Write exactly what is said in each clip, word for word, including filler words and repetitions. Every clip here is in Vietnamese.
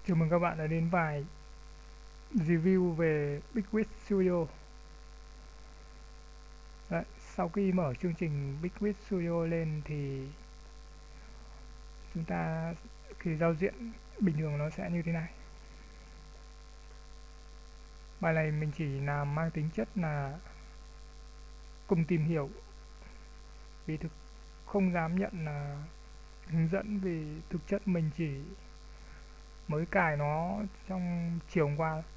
Chào mừng các bạn đã đến bài review về BigWit Studio. Đấy, sau khi mở chương trình BigWit Studio lên thì chúng ta khi giao diện bình thường nó sẽ như thế này. Bài này mình chỉ làm mang tính chất là cùng tìm hiểu, vì thực không dám nhận là hướng dẫn, vì thực chất mình chỉ mới cài nó trong chiều hôm qua.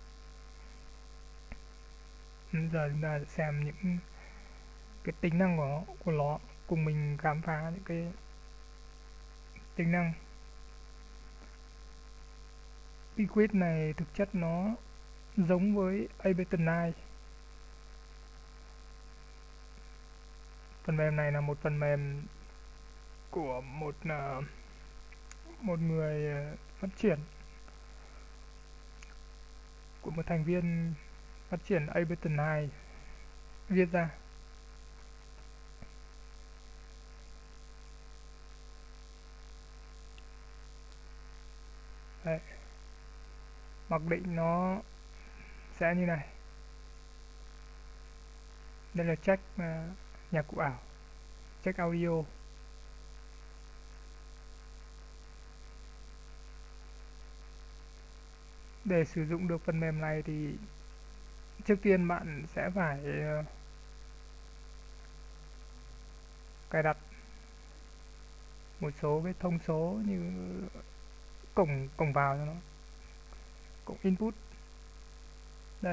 Giờ chúng ta xem những cái tính năng của nó, của nó cùng mình khám phá những cái tính năng. BigWit này thực chất nó giống với Ableton Live. Phần mềm này là một phần mềm của một uh, một người uh, phát triển, của một thành viên phát triển Ableton Live viết ra. Đấy. Mặc định nó sẽ như này. Đây là check uh, nhạc cụ ảo, check audio. Để sử dụng được phần mềm này thì trước tiên bạn sẽ phải uh, cài đặt một số cái thông số như cổng cổng vào cho nó, cổng input đây,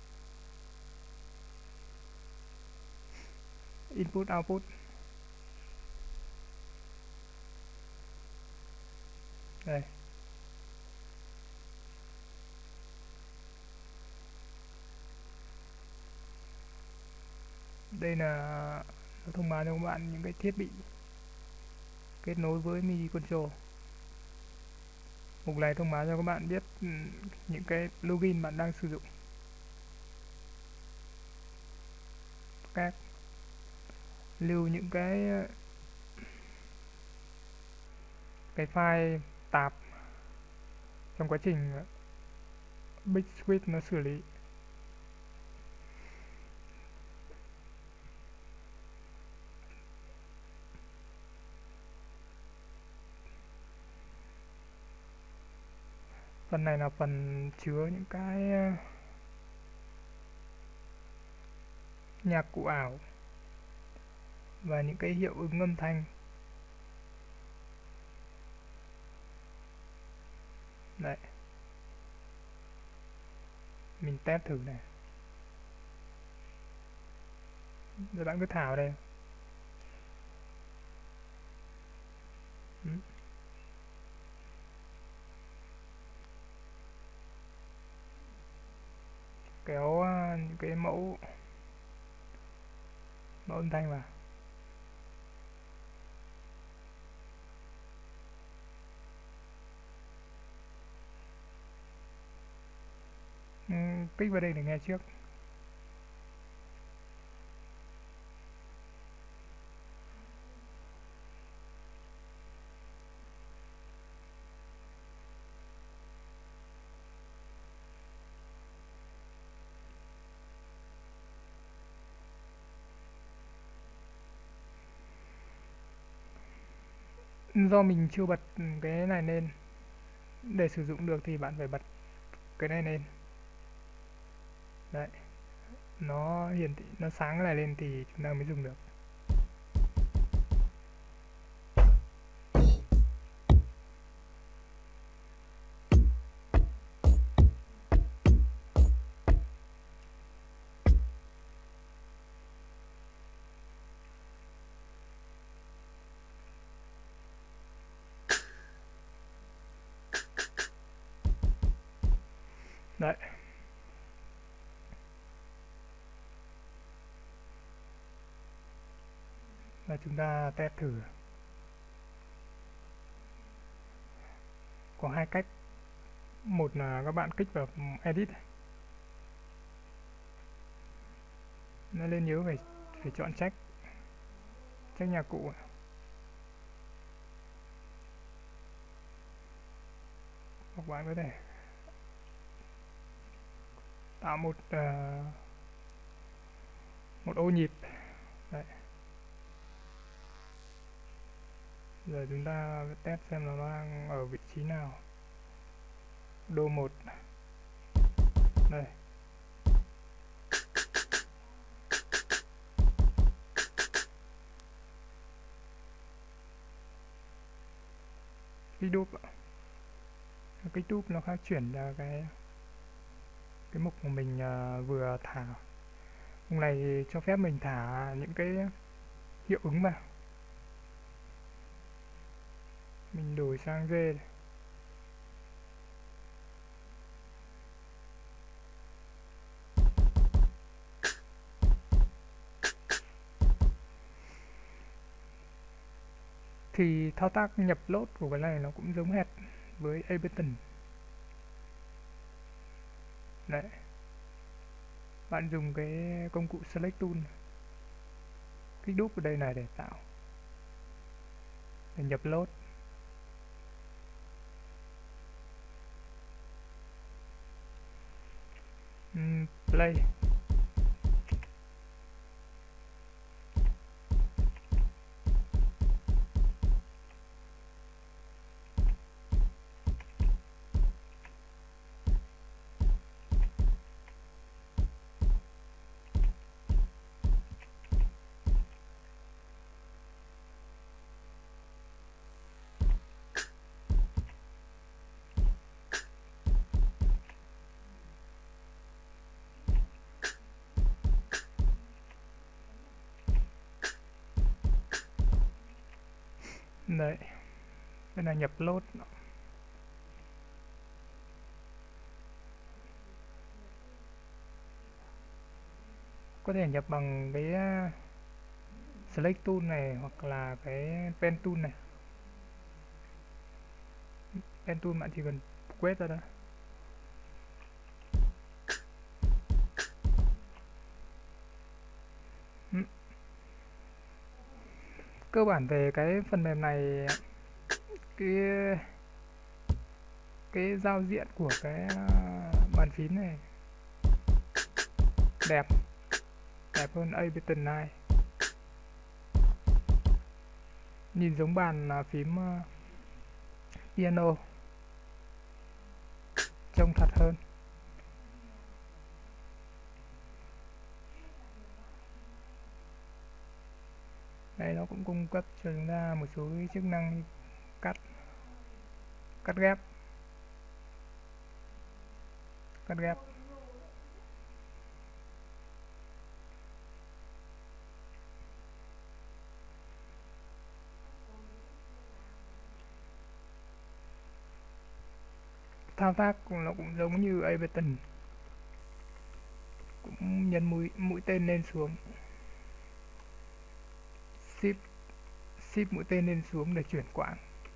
input output đây. Đây là nó thông báo cho các bạn những cái thiết bị kết nối với MIDI control. Mục này thông báo cho các bạn biết những cái plugin bạn đang sử dụng, các lưu những cái cái file tạp trong quá trình BigWit nó xử lý. Phần này là phần chứa những cái nhạc cụ ảo và những cái hiệu ứng âm thanh. Đấy, mình test thử này. Rồi bạn cứ thả vào đây. Ừ. Kéo uh, những cái mẫu mẫu âm thanh vào. Ừ, kích vào đây để nghe trước. Do mình chưa bật cái này lên, để sử dụng được thì bạn phải bật cái này lên. Đấy, nó hiển thị, nó sáng cái này lên thì chúng ta mới dùng được. Đấy, và chúng ta test thử. Có hai cách. Một là các bạn kích vào edit, nó lên nhớ phải phải chọn check check nhạc cụ. hoặc bạn có thể tạo một uh, một ô nhịp. Đấy. Giờ chúng ta test xem nó đang ở vị trí nào. Đô một. Đây. Cái đúp cái đúp nó khác chuyển ra cái cái mục của mình uh, vừa thả. Mục này thì cho phép mình thả những cái hiệu ứng vào. Mình đổi sang G. Thì thao tác nhập lốt của cái này nó cũng giống hệt với Ableton. Đấy. Bạn dùng cái công cụ Select Tool, kích đúp ở đây này để tạo, để nhập lốt. uhm, Play. Đấy, đây là nhập lốt. Có thể nhập bằng cái Select Tool này hoặc là cái Pen Tool này. Pen Tool bạn chỉ cần quét ra đó. Ừ. Cơ bản về cái phần mềm này, cái cái giao diện của cái bàn phím này đẹp đẹp hơn Ableton hai. Nhìn giống bàn phím piano, trông thật hơn. Đây nó cũng cung cấp cho chúng ta một số chức năng như cắt cắt ghép cắt ghép thao tác cũng nó cũng giống như Ableton, cũng nhấn mũi mũi tên lên xuống, shift shift mũi tên lên xuống để chuyển quãng.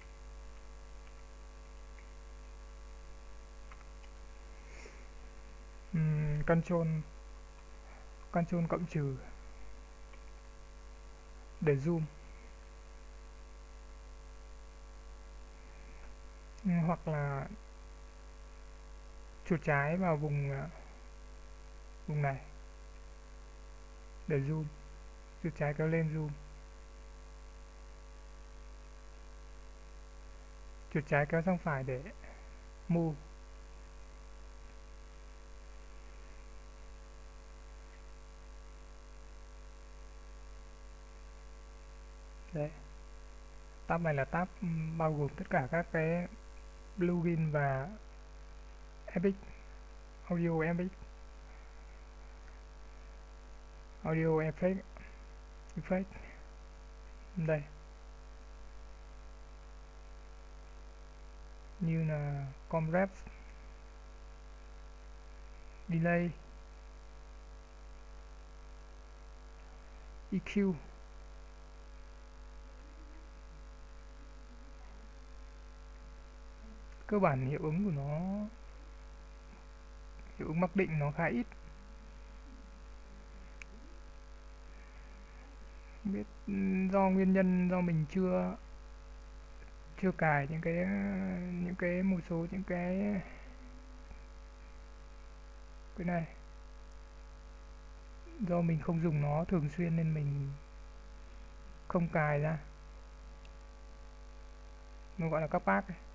uhm, control control cộng trừ để zoom, uhm, hoặc là chuột trái vào vùng vùng này để zoom, chuột trái kéo lên zoom, chuột trái kéo sang phải để move. Đấy. Tab này là tab bao gồm tất cả các cái plugin và Epic Audio, Epic Audio Effect Effect. Đây như là compress, delay, e quy. Cơ bản hiệu ứng của nó, hiệu ứng mặc định nó khá ít. Không biết do nguyên nhân do mình chưa chưa cài những cái những cái một số những cái cái này, do mình không dùng nó thường xuyên nên mình không cài ra. Nó gọi là các bác ấy.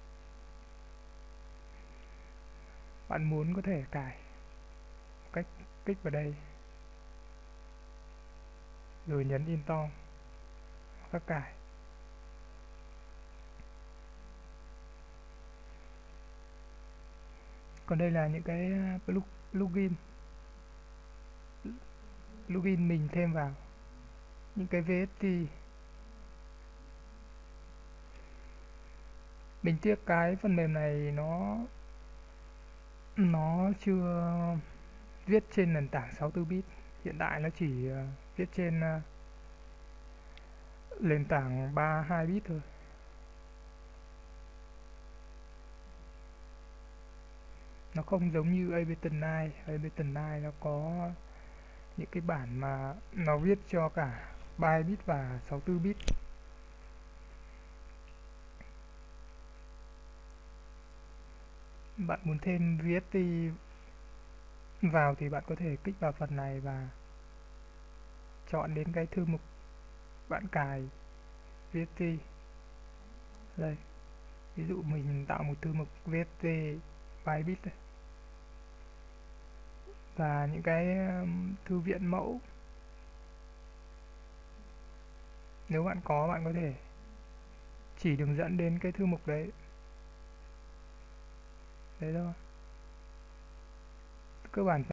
Bạn muốn có thể cài cách kích vào đây rồi nhấn install các cài. Còn đây là những cái plugin plugin mình thêm vào, những cái vê ét tê. Mình tiếc cái phần mềm này nó nó chưa viết trên nền tảng sáu mươi tư bit, hiện tại nó chỉ uh, viết trên uh, nền tảng ba mươi hai bit thôi. Nó không giống như Ableton chín. Ableton chín nó có những cái bản mà nó viết cho cả ba mươi hai bit và sáu mươi tư bit. Bạn muốn thêm vê ét tê vào thì bạn có thể kích vào phần này và chọn đến cái thư mục bạn cài vê ét tê. Đây, ví dụ mình tạo một thư mục vê ét tê ba bit đây. Và những cái um, thư viện mẫu, nếu bạn có, bạn có thể chỉ đường dẫn đến cái thư mục đấy. Đấy thôi. Cơ bản